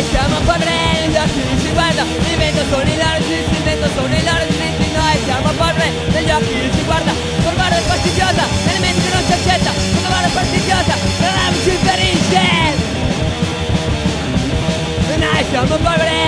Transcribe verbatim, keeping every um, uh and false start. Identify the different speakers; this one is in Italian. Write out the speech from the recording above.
Speaker 1: siamo poveri, gli occhi ci guarda, il vento sono i loro giusti, il vento sono i loro giusti. Noi siamo poveri, negli occhi ci guarda, col mare fastidiosa, nelle menti che non ci accetta, col mare fastidiosa, la nave ci ferisce. Noi siamo poveri.